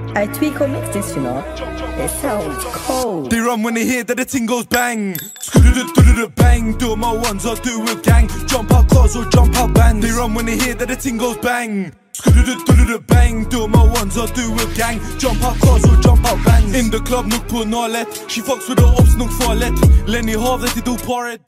I tweak or mix this, you know. It sounds cold. They run when they hear that the ting goes bang. Bang. Do it my ones or do it with gang. Jump out cars or jump out bands. They run when they hear that the ting goes bang. Bang. Do it my ones or do it with gang. Jump out cars or jump out bands. In the club, nuk på nalet. She fucks with the ops, nuk farlet. Lenny Hav, det är du paret.